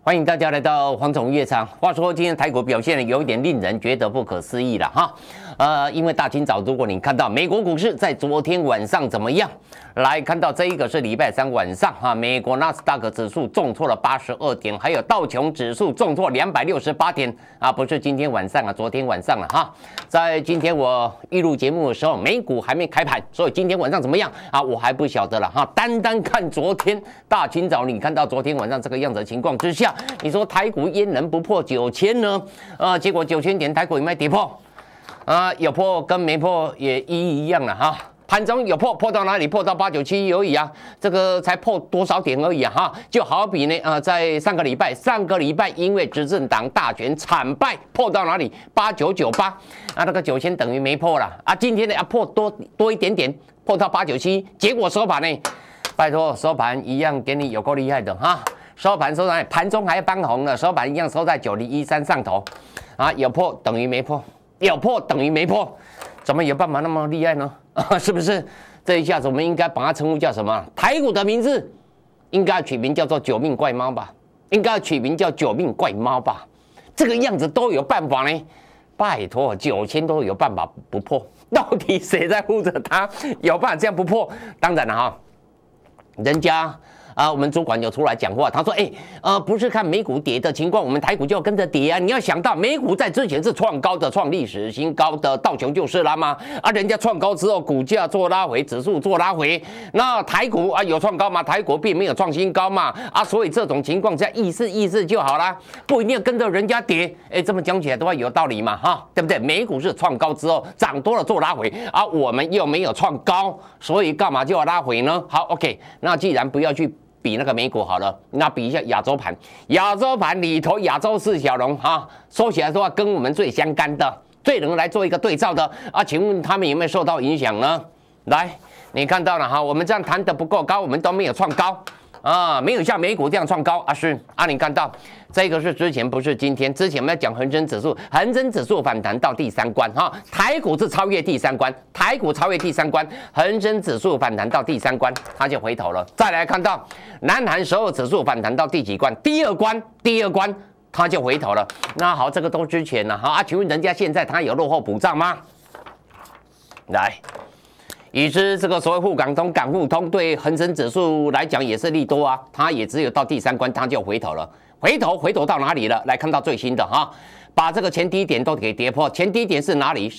欢迎大家来到黄总乐场。话说今天台股表现有一点令人觉得不可思议了哈，因为大清早，如果你看到美国股市在昨天晚上怎么样，来看到这一个是礼拜三晚上哈，美国纳斯达克指数重挫了82点，还有道琼指数重挫268点啊，不是今天晚上啊，昨天晚上了哈。在今天我预录节目的时候，美股还没开盘，所以今天晚上怎么样啊，我还不晓得了哈。单看昨天大清早，你看到昨天晚上这个样子的情况之下，你说台股焉能不破9000呢？结果9000点台股有没有跌破？有破跟没破也一样了哈。盘中有破到哪里？破到897而已啊，这个才破多少点而已啊哈。就好比呢在上个礼拜因为执政党大选惨败，破到哪里？8998啊，那个9000等于没破了啊。今天呢破多一点点，破到897，结果收盘呢，拜托收盘一样给你有够厉害的哈。收盘收在盘中还翻红了，收盘一样收在9013上头啊，有破等于没破，有破等于没破，怎么有办法那么厉害呢？是不是？这一下子我们应该把它称呼叫什么？台股的名字应该取名叫做九命怪猫吧？应该取名叫九命怪猫吧？这个样子都有办法呢？拜托，9000都有办法不破，到底谁在护着它？有办法这样不破？当然了哈，人家。我们主管有出来讲话，他说：“不是看美股跌的情况，我们台股就要跟着跌啊！你要想到美股在之前是创高的，创历史新高的，道琼就是啦嘛。人家创高之后，股价做拉回，指数做拉回，那台股有创高吗？台股并没有创新高嘛。所以这种情况下意思就好啦，不一定要跟着人家跌。这么讲起来的话有道理嘛，哈，对不对？美股是创高之后涨多了做拉回，我们又没有创高，所以干嘛就要拉回呢？好 ，OK， 那既然不要去。”比那个美股好了，那比一下亚洲盘。亚洲盘里头，亚洲四小龙哈，说起来的话，跟我们最相干的、最能来做一个对照的请问他们有没有受到影响呢？来，你看到了哈，我们这样谈得不够高，我们都没有创高没有像美股这样创高是你看到这个是之前不是今天，之前我们要讲恒生指数，恒生指数反弹到第3关哈，台股是超越第3关，台股超越第3关，恒生指数反弹到第3关，它就回头了。再来看到南韩首尔指数反弹到第几关？第二关，它就回头了。那好，这个都之前了哈请问人家现在它有落后补涨吗？来。已知这个所谓沪港通、港沪通对恒生指数来讲也是利多啊，它也只有到第3关它就回头了，回头到哪里了？来看到最新的哈，把这个前低点都给跌破，前低点是哪里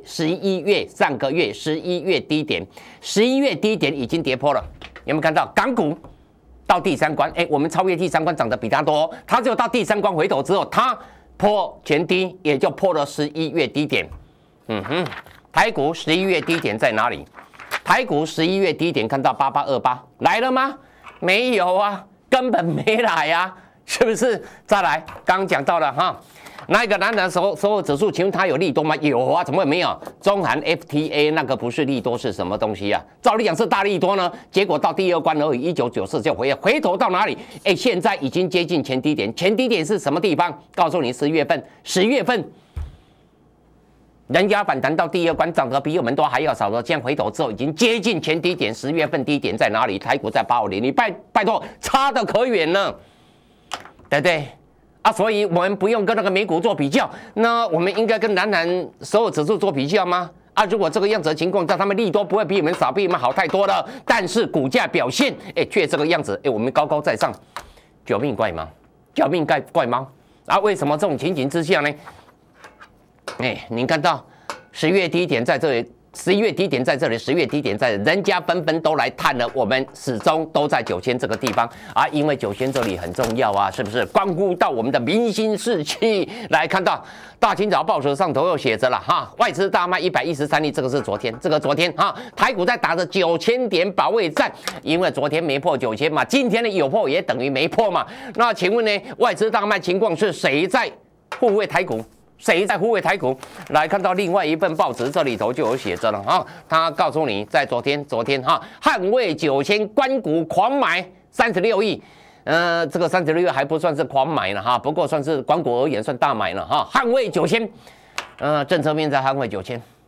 ？11月上个月11月低点，11月低点已经跌破了，有没有看到？港股到第3关，我们超越第3关涨得比它多，它只有到第3关回头之后，它破前低，也就破了11月低点。台股11月低点在哪里？台股11月低点看到8828来了吗？没有啊，根本没来啊，是不是？再来，刚讲到了哈，那个南韩所有指数，请问它有利多吗？有啊，怎么会没有？中韩 FTA 那个不是利多是什么东西啊？照理讲是大利多呢，结果到第2关而已，1994就回头到哪里？现在已经接近前低点，前低点是什么地方？告诉你10月份。人家反弹到第2关，涨得比我们都还要少的，现在回头之后已经接近前低点，10月份低点在哪里？台股在8500，你拜托，差得可远了，对不对？所以我们不用跟那个美股做比较，那我们应该跟南韩所有指数做比较吗？如果这个样子的情况下，他们利多不会比我们少，比我们好太多了，但是股价表现，却这个样子，我们高高在上，九命怪猫，怪猫为什么这种情形之下呢？您看到10月低点在这里，11月低点在这里，10月低点在这里，人家纷纷都来探了，我们始终都在9000这个地方因为9000这里很重要啊，是不是？关乎到我们的民心士气。来看到大清早报纸上头又写着了哈，外资大卖113亿，这个是昨天，台股在打着9000点保卫战，因为昨天没破9000嘛，今天呢有破也等于没破嘛。那请问呢，外资大卖情况是谁在护卫台股？谁在护卫台股？来看到另外一份报纸，这里头就有写着了哈。他告诉你，在昨天捍卫9000，官股狂买36亿。这个36亿还不算是狂买了哈，不过算是官股而言算大买了哈。捍卫9000，政策面在捍卫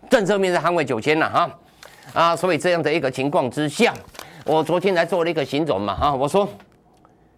9000了哈。所以这样的一个情况之下，我昨天来做了一个形容嘛哈，我说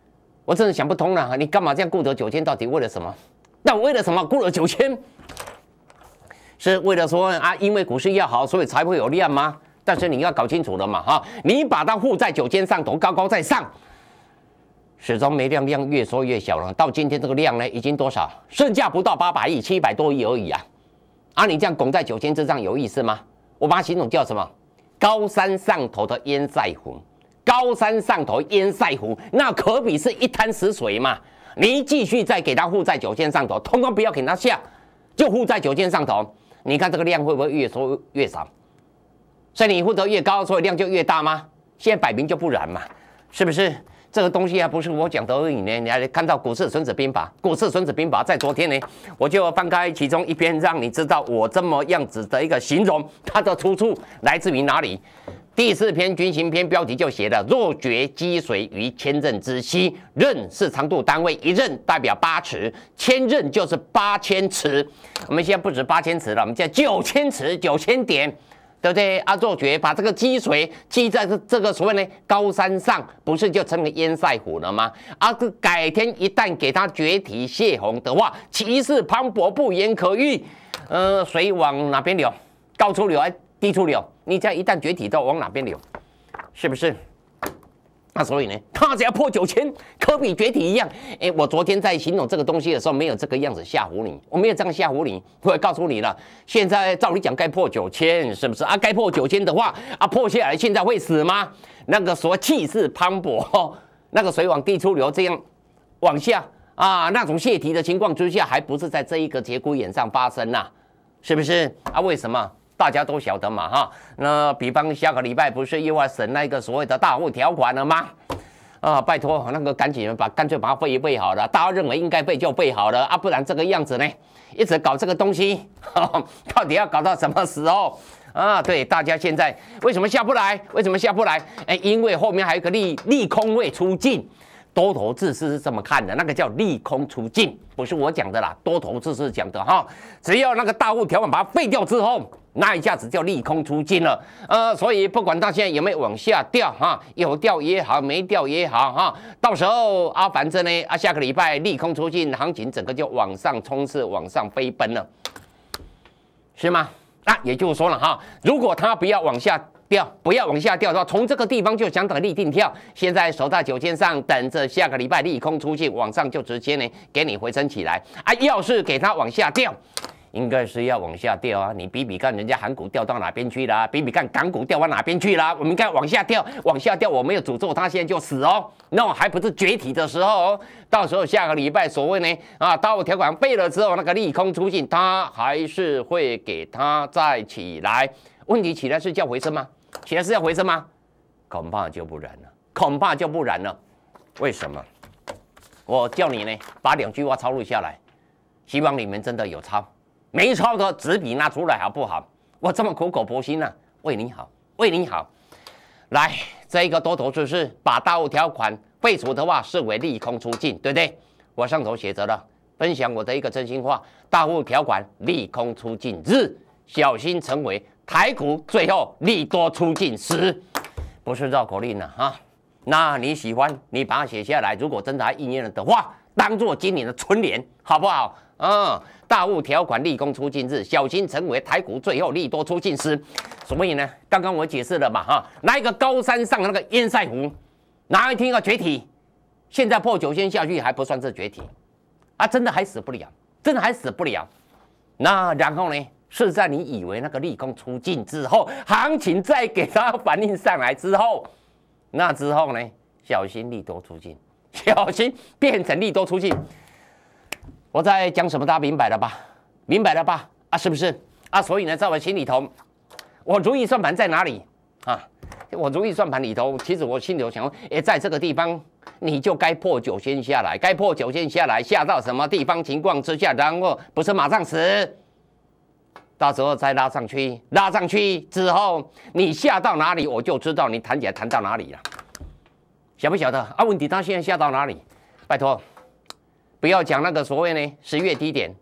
我真的想不通了，你干嘛这样固守9000？到底为了什么？那为了什么固守9000？是为了说啊，因为股市要好，所以才会有量吗？但是你要搞清楚了嘛，哈，你把它护在9000上头，高高在上，始终没量，量越缩越小了。到今天这个量呢，已经多少？剩下不到800亿，700多亿而已啊！啊，你这样拱在9000之上有意思吗？我把它形容叫什么？高山上头的烟塞湖。高山上头烟塞湖，那可比是一滩死水嘛！你继续再给它护在9000上头，通通不要给它下，就护在9000上头。你看这个量会不会越缩越少？所以你护得越高，所以量就越大吗？现在摆明就不然嘛，是不是？这个东西还不是我讲的而已呢。你还看到股市孙子兵法，股市孙子兵法在昨天呢，我就翻开其中一篇，让你知道我这么样子的一个形容，它的出处来自于哪里。第4篇军行篇标题就写了：若决积水于千仞之溪，仞是长度单位，一仞代表8尺，千仞就是8000尺。我们现在不止8000尺了，我们现在9000尺，9000点。对不对？啊，若决把这个积水积在这个所谓呢高山上，不是就成为烟塞湖了吗？啊，改天一旦给它决堤泄洪的话，气势磅礴，不言可喻。水往哪边流？高处流还低处流？你这样一旦决堤，都往哪边流？是不是？那所以呢，它只要破9000，可比决堤一样。我昨天在形容这个东西的时候，没有这个样子吓唬你，我没有这样吓唬你，我也告诉你了。现在照理讲该破9000，是不是啊？该破9000的话，啊破下来现在会死吗？那个所谓气势磅礴，那个水往低处流，这样往下啊，那种泄堤的情况之下，还不是在这一个节骨眼上发生呐、是不是啊？为什么？大家都晓得嘛，哈。那比方下个礼拜不是又要审那个所谓的大户条款了吗？啊，拜托，那个赶紧干脆把它背一背好了。大家认为应该背就背好了啊，不然这个样子呢，一直搞这个东西，到底要搞到什么时候啊？对，大家现在为什么下不来？为什么下不来？因为后面还有一个利空未出尽。多头自是这么看的，那个叫利空出尽，不是我讲的啦，多头自是讲的哈。只要那个大户条款把它废掉之后，那一下子叫利空出尽了。所以不管它现在有没有往下掉哈，有掉也好，没掉也好哈，到时候啊，反正呢啊，下个礼拜利空出尽，行情整个就往上冲刺，往上飞奔了，是吗？那也就是说了哈，如果它不要往下掉，不要往下掉的话，从这个地方就想等立定跳。现在守在9000上，等着下个礼拜利空出尽，往上就直接呢给你回升起来啊。要是给它往下掉，应该是要往下掉啊。你比比看，人家韩股掉到哪边去了？比比看港股掉到哪边去了？我们看往下掉，往下掉，我没有诅咒它现在就死哦，那还不是决堤的时候哦。到时候下个礼拜所谓呢啊，大户条款废了之后，那个利空出尽，它还是会给它再起来。问题起来是叫回升吗？起来是要回升吗？恐怕就不然了，恐怕就不然了。为什么？我叫你呢，把2句话抄录下来，希望你们真的有抄，没抄的纸笔拿出来好不好？我这么苦口婆心啊，为你好，为你好。来，这一个多头就是把大户条款废除的话，视为利空出尽，对不对？我上头写着了，分享我的一个真心话：大户条款利空出尽日，小心成为台股最后利多出尽时，不是绕口令了哈。那你喜欢，你把它写下来。如果真的还应验了的话，当做今年的春联，好不好？大户条款利空出尽日，小心成为台股最后利多出尽时。所以呢，刚刚我解释了嘛哈，那一个高山上的那个烟塞湖，哪一天要决堤？现在破9000下去还不算是决堤啊，真的还死不了，真的还死不了。那然后呢？是在你以为那个利空出尽之后，行情再给它反应上来之后，那之后呢，小心利多出尽，小心变成利多出尽。我在讲什么？大家明白了吧？明白了吧？啊，是不是？啊，所以呢，在我心里头，我如意算盘在哪里啊？我如意算盘里头，其实我心里头想说，在这个地方你就该破9000下来，该破9000下来，下到什么地方情况之下，然后不是马上死。到时候再拉上去，拉上去之后，你下到哪里，我就知道你弹起来弹到哪里了，晓不晓得啊？问题他现在下到哪里？拜托，不要讲那个所谓呢10月低点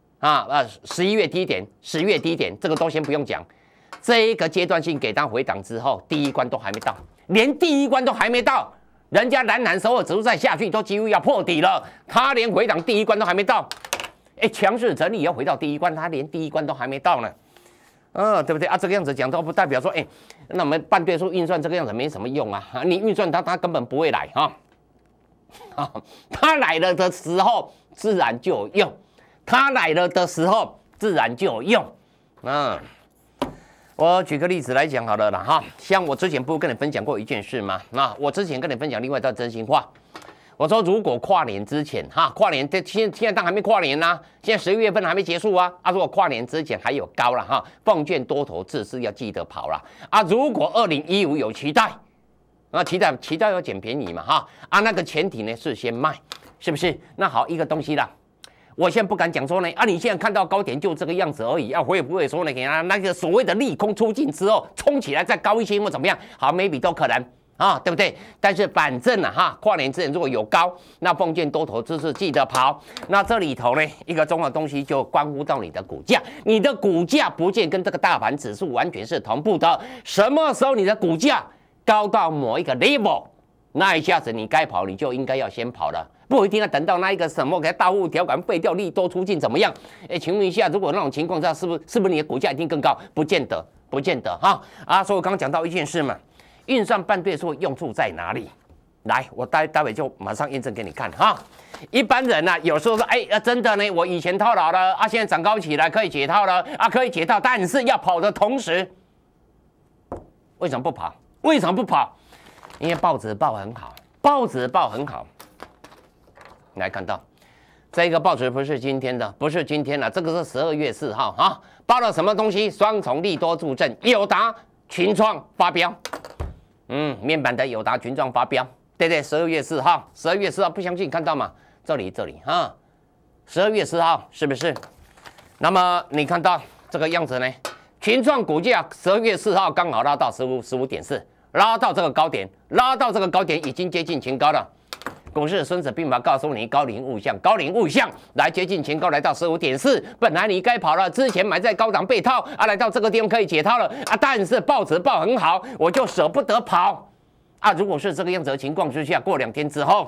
11月低点，10月低点，这个都先不用讲。这一个阶段性给他回档之后，第一关都还没到，连第一关都还没到， 人家南韩首尔指数再下去都几乎要破底了，它连回档第一关都还没到。强势整理要回到第一关，它连第一关都还没到呢。对不对啊？这个样子讲都不代表说，那我们半对数运算这个样子没什么用啊。你运算它根本不会来哈。它来了的时候自然就有用，它来了的时候自然就有用。我举个例子来讲好了啦哈，像我之前不是跟你分享过一件事吗？我之前跟你分享另外一段真心话。我说，如果跨年之前跨年现在当然还没跨年啦，现在11月份还没结束啊。如果跨年之前还有高了奉劝多头自是要记得跑啦。如果2015有期待，期待要捡便宜嘛那个前提呢是先卖，是不是？那好，一个东西啦，我现在不敢讲说呢你现在看到高点就这个样子而已会不会说呢？给他那个所谓的利空出尽之后冲起来再高一些或怎么样？好 ，maybe 都可能。对不对？但是反正跨年之前如果有高，那奉劝多头姿势记得跑。那这里头呢，一个重要的东西就关乎到你的股价，你的股价不见跟这个大盘指数完全是同步的。什么时候你的股价高到某一个 level， 那一下子你该跑，你就应该要先跑了，不一定要等到那一个什么给大户条款废掉，利多出尽怎么样？请问一下，如果那种情况下，是不是你的股价一定更高？不见得所以我刚刚讲到一件事嘛。运算半对数用处在哪里？来，我待会就马上验证给你看一般人有时候说，真的呢，我以前套牢了现在涨高起来可以解套了可以解套，但是要跑的同时，为什么不跑？为什么不跑？因为报纸报很好，来看到这个报纸不是今天的，这个是12月4号报了什么东西？双重利多助阵，友达、群创发飙。面板的友达、群创发飙，对不对？12月4号不相信看到吗？这里12月4号是不是？那么你看到这个样子呢？群创股价12月4号刚好拉到15.4，拉到这个高点已经接近前高了。股市孙子兵法告诉你，高龄物象来接近前高，来到15.4，本来你该跑了，之前买在高档被套来到这个地方可以解套了但是报纸报很好，我就舍不得跑如果是这个样子的情况之下，过2天之后，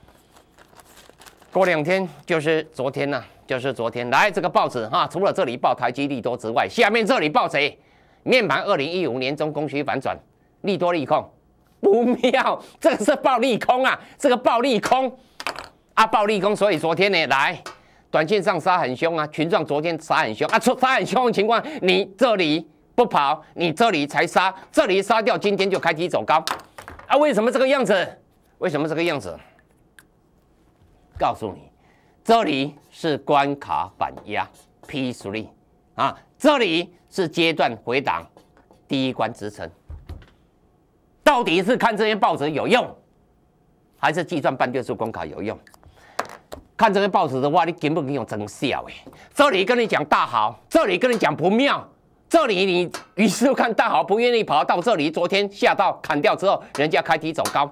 过2天就是昨天来这个报纸除了这里报台积利多之外，下面这里报谁？面板2015年中供需反转，利多利空。不妙，这个是暴利空这个暴利空所以昨天呢，来短线上杀很凶群创昨天杀很凶杀很凶的情况，你这里不跑，你这里才杀，这里杀掉，今天就开低走高为什么这个样子？告诉你，这里是关卡反压 P3 这里是阶段回档第一关支撑。到底是看这些报纸有用，还是计算半对数关卡有用？看这些报纸的话，你根本没有真笑这里跟你讲大好，这里跟你讲不妙，这里你于是看大好不愿意跑到这里，昨天下到砍掉之后，人家开低走高，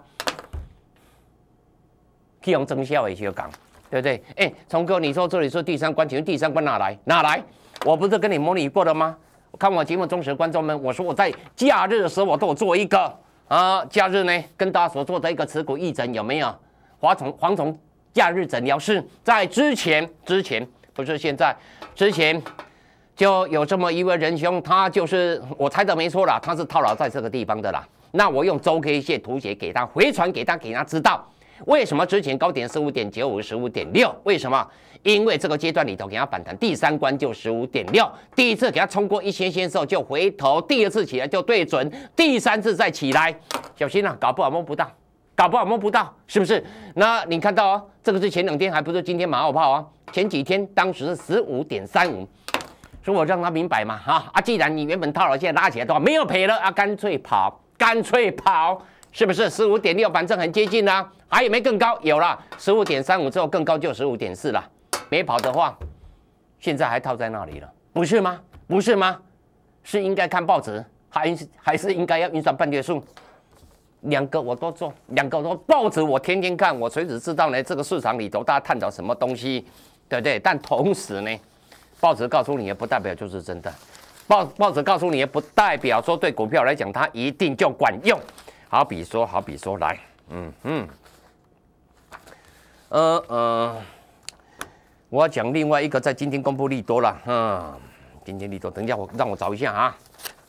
去用真笑也就讲，对不对？聪哥，你说这里是第3关，请问第3关哪来？我不是跟你模拟过了吗？看我节目忠实观众们，我说我在假日的时候我都有做一个。假日呢，跟大家所做的一个持股议诊有没有？蝗虫假日诊疗室在之前不是现在，之前就有这么一位仁兄，他就是我猜的没错啦，他是套牢在这个地方的啦。那我用周 K 线图解给他，回传给他知道为什么之前高点15.95、15.6，为什么？因为这个阶段里头给他反弹，第3关就15.6，第一次给他冲过1000线之后就回头，第2次起来就对准，第3次再起来，小心搞不好摸不到，是不是？那你看到这个是前2天，还不是今天马后炮前几天当时是15.35，所以我让他明白嘛既然你原本套牢，现在拉起来的话没有赔了干脆跑，是不是？15.6反正很接近啦，还有没更高？有了，15.35之后更高就15.4了。没跑的话，现在还套在那里了，不是吗？是应该看报纸，还是应该要运算半对数？2个我都做，2个都报纸我天天看，我随时知道呢这个市场里头大家探讨什么东西，对不对？但同时呢，报纸告诉你也不代表就是真的，报纸告诉你也不代表说对股票来讲它一定就管用。好比说来我要讲另外一个，在今天公布利多了，今天利多，等一下让我找一下啊，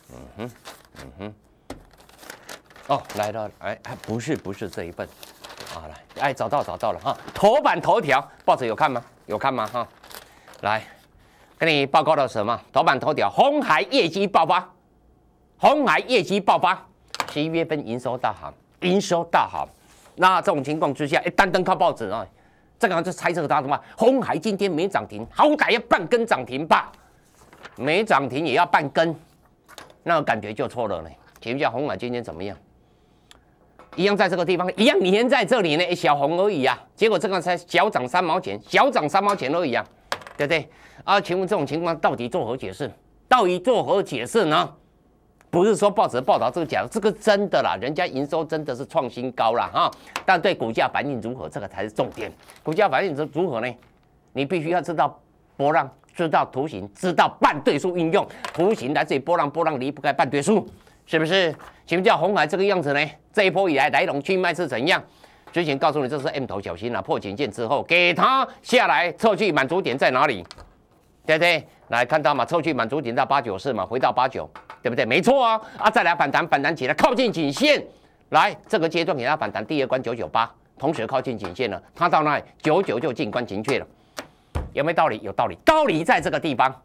哦，来了，哎，不是这一份，啊，来，哎，找到了哈，头版头条，报纸有看吗？有看吗？哈，来，跟你报告了什么？头版头条，鸿海业绩爆发，11月份营收大好，那这种情况之下，单靠报纸啊，这个就猜测他什么？鸿海今天没涨停，好歹要半根涨停吧，没涨停也要半根，那个感觉就错了呢。请问一下，鸿海今天怎么样？一样在这个地方，一样粘在这里呢，小红而已啊。结果这个才小涨3毛钱，而已啊，对不对？啊，请问这种情况到底作何解释？呢？不是说报纸报道这个假的，这个真的啦，人家营收真的是创新高啦哈。但对股价反应如何，这个才是重点。股价反应如何呢？你必须要知道波浪，知道图形，知道半对数运用。图形来自于波浪离不开半对数，是不是？请问叫鸿海这个样子呢？这一波以来来龙去脉是怎样？之前告诉你这是 M 头小心破颈线之后，给它下来测距满足点在哪里？对不对？来看到嘛，测距满足点到894嘛，回到89，对不对？没错啊，再来反弹起来，靠近颈线，来这个阶段给它反弹，第二关998，同时靠近颈线了，它到那里99就进关情确了，有没有道理？有道理，道理在这个地方，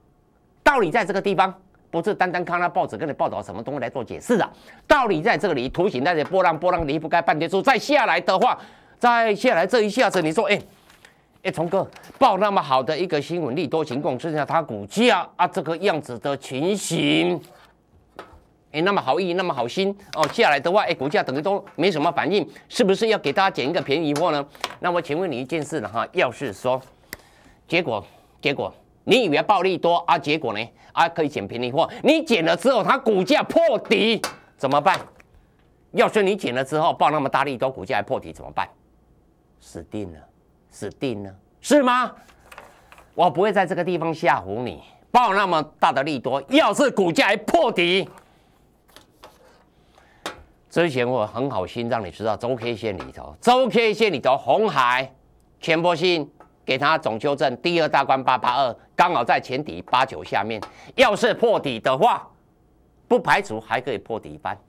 不是单看那报纸跟你报道什么东西来做解释的，道理在这里，图形那些波浪离不开半对数，再下来的话，再下来这一下子，你说崇哥报那么好的一个新闻利多情况之下，它股价这个样子的情形，那么好意那么好心下来的话，股价等于都没什么反应，是不是要给大家捡一个便宜货呢？那我请问你一件事了哈，要是说结果你以为暴利多结果呢可以捡便宜货，你捡了之后它股价破底怎么办？要是你捡了之后报那么大利多，股价还破底怎么办？死定了，是吗？我不会在这个地方吓唬你，报那么大的利多，要是股价还破底，之前我很好心让你知道周 K 线里头鸿海前波性给它总修正第二大关882，刚好在前底89下面，要是破底的话，不排除还可以破底翻。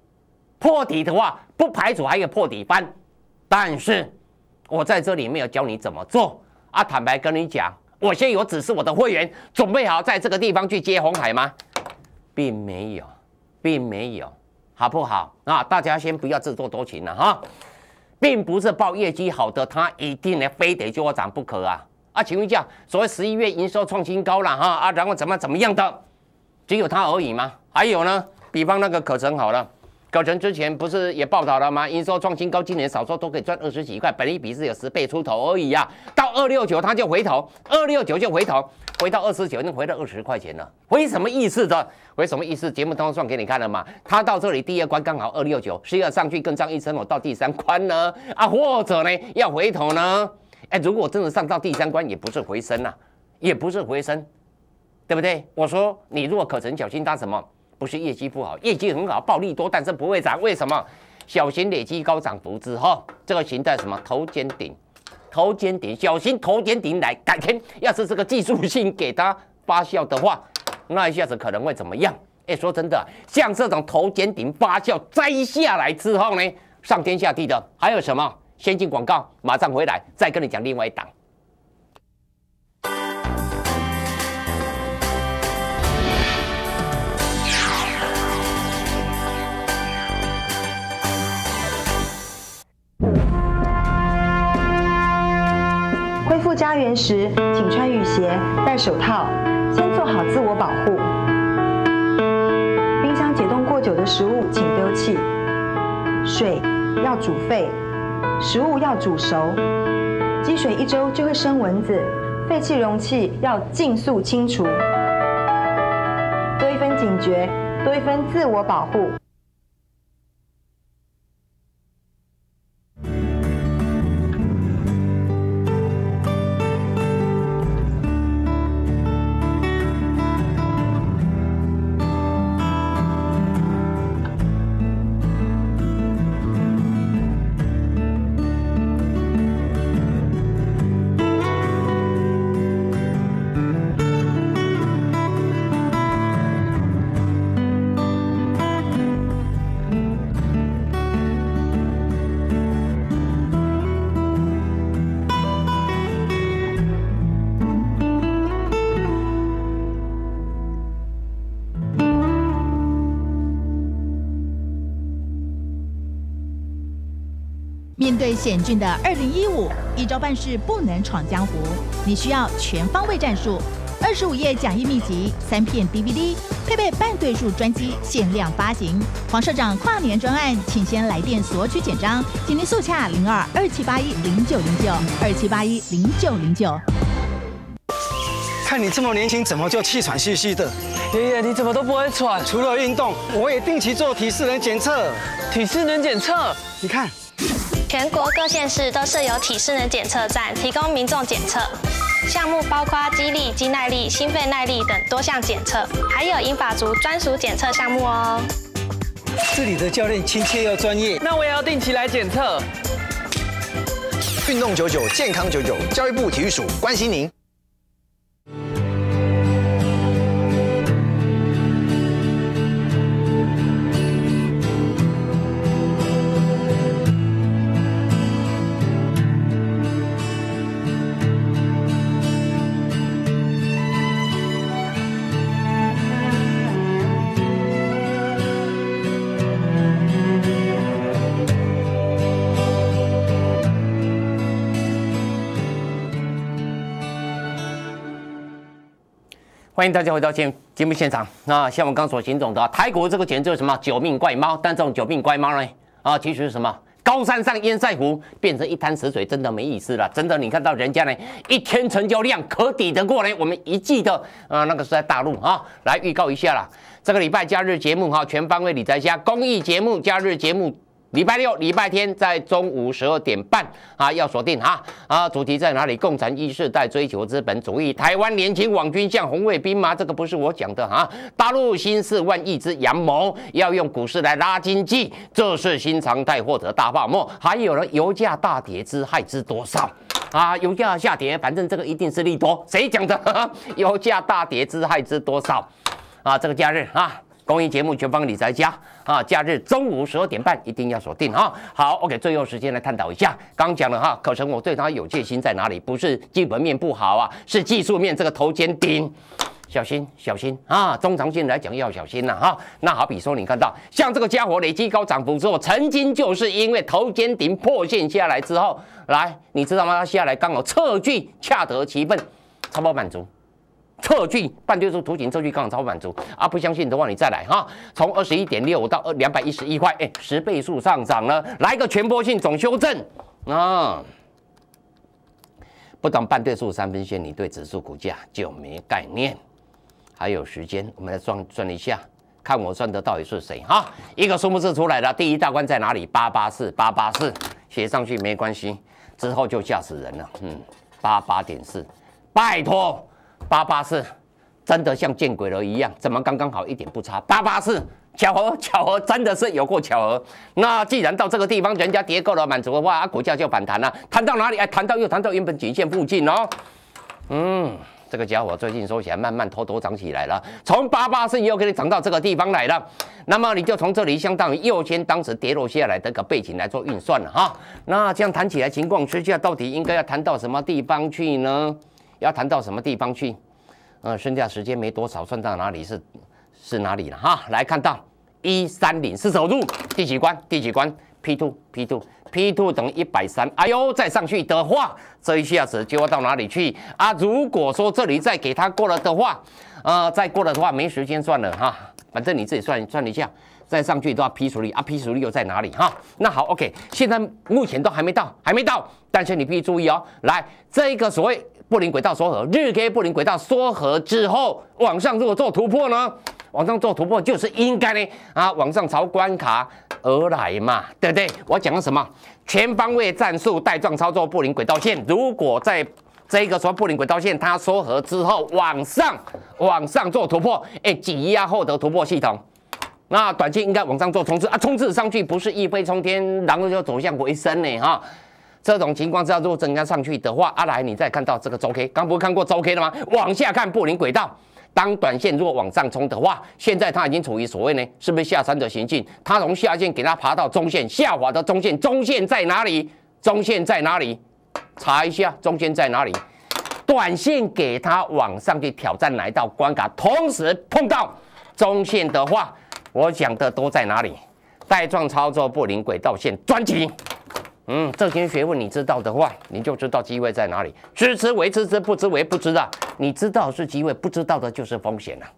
但是我在这里没有教你怎么做坦白跟你讲，我现在有指示我的会员准备好在这个地方去接鸿海吗？并没有，好不好大家先不要自作多情了哈，并不是报业绩好的它一定非得就要涨不可请问一下，所谓11月营收创新高了然后怎么样的，只有它而已吗？还有呢，比方那个可成好了。可成之前不是也报道了吗？营收创新高，今年少说都可以赚20几块，本益比是有10倍出头而已到269它就回头，回到29，那回到20块钱了。回什么意思？节目当中算给你看了嘛？它到这里第二关刚好269，是要上去更上一层楼到第3关呢或者呢要回头呢？如果真的上到第3关，也不是回升对不对？我说你如果可成小心它什么？不是业绩不好，业绩很好，暴利多，但是不会涨。为什么？小型累积高涨幅之后，这个形态什么头肩顶，小型头肩顶来改天，要是这个技术性给它发酵的话，那一下子可能会怎么样？说真的，像这种头肩顶发酵摘下来之后呢，上天下地的，还有什么？先进广告，马上回来再跟你讲另外一档。 恢复家园时，请穿雨鞋、戴手套，先做好自我保护。冰箱解冻过久的食物请丢弃。水要煮沸，食物要煮熟。积水1周就会生蚊子，废弃容器要尽速清除。多一分警觉，多一分自我保护。 面对险峻的2015，一招半式不能闯江湖，你需要全方位战术。25页讲义秘籍，3片 DVD， 配备半对数专机，限量发行。黄社长跨年专案，请先来电索取简章，请您速洽02-2781-0909，2781-0909。 看你这么年轻，怎么就气喘吁吁的？ 爷爷，你怎么都不会喘？ 除了运动，我也定期做体适能检测。 体适能检测， 你看， 全国各县市都设有体适能检测站，提供民众检测。项目包括肌力、肌耐力、心肺耐力等多项检测，还有英法族专属检测项目哦。 这里的教练亲切又专业， 那我也要定期来检测。 运动99，健康99，教育部体育署关心您。 欢迎大家回到节目现场。那像我刚所形容的，台股这个简直就是什么九命怪猫，但这种九命怪猫呢，其实是什么？高山上淹塞湖变成一滩死水，真的没意思了。真的，你看到人家呢，一天成交量可抵得过呢我们一季的那个是在大陆啊。来预告一下啦，这个礼拜假日节目全方位理财家公益节目假日节目。礼拜六、礼拜天在中午12点半要锁定主题在哪里？共产意识代追求资本主义，台湾年轻网军像红卫兵吗？这个不是我讲的大陆新4万亿之阳谋，要用股市来拉经济，这是新常态或者大泡沫。还有呢，油价大跌之害之多少？油价下跌，反正这个一定是利多。谁讲的？油价大跌之害之多少？这个假日公益节目全方理财家假日中午12点半一定要锁定好 ，OK， 最后时间来探讨一下，刚讲了可成我对他有戒心在哪里？不是基本面不好是技术面这个头肩顶，小心小心中长线来讲要小心了那好比说，你看到像这个家伙累积高涨幅之后，曾经就是因为头肩顶破线下来之后，来你知道吗？它下来刚好测距恰得其分，超爆满足。测距半对数图形测距刚好超满足不相信的话，你再来从21.65到211块，10倍数上涨了，来个全波性总修正不懂半对数3分线，你对指数股价就没概念。还有时间，我们来算一下，看我算的到底是谁一个数目字出来了，第一大关在哪里？884，写上去没关系，之后就吓死人了。88.4，拜托。884真的像见鬼了一样，怎么刚刚好一点不差？884巧合，真的是有够巧合。那既然到这个地方，人家跌够了满足的话，股价就反弹了，弹到哪里？弹到原本颈线附近这个家伙最近说起来慢慢偷涨起来了，从884又可以涨到这个地方来了。那么你就从这里相当于右肩当时跌落下来的个背景来做运算了那这样谈起来情况之下，到底应该要谈到什么地方去呢？要谈到什么地方去？剩下时间没多少，算到哪里是哪里了来看到130是守住第几关？P2 等于130，哎呦，再上去的话，这一下子就要到哪里去如果说这里再给它过了的话，再过了的话没时间算了反正你自己算一下。再上去都要P属率，P属率又在哪里那好 ，OK， 现在目前都还没到，但是你必须注意来这个所谓布林轨道缩合，日 K 布林轨道缩合之后，往上如果做突破呢？往上做突破就是应该呢往上朝关卡而来嘛，对不对？我讲了什么？全方位战术带状操作布林轨道线，如果在这个所谓布林轨道线它缩合之后往上做突破，挤压后的突破系统。那短期应该往上做冲刺冲刺上去不是一飞冲天，然后就走向回升呢这种情况之下，如果真的上去的话，来你再看到这个周 K， 刚不是看过周 K 了吗？往下看布林轨道，当短线如果往上冲的话，现在它已经处于所谓呢，是不是下山的行进？它从下线给它爬到中线，下滑的中线，中线在哪里？查一下中线在哪里？短线给它往上去挑战来到关卡，同时碰到中线的话。我讲的都在哪里？带状操作布林轨道线专辑， 这些学问你知道的话，你就知道机会在哪里。知之为知之，不知为不知啊。你知道是机会，不知道的就是风险啊。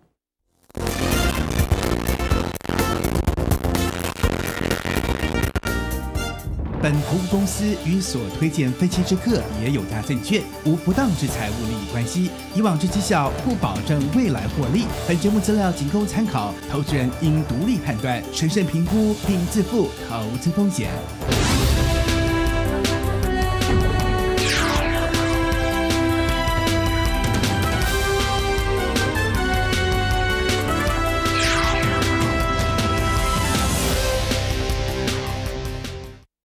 本投顾公司与所推荐分期之客也有大证券，无不当之财务利益关系。以往之绩效不保证未来获利。本节目资料仅供参考，投资人应独立判断、审慎评估并自负投资风险。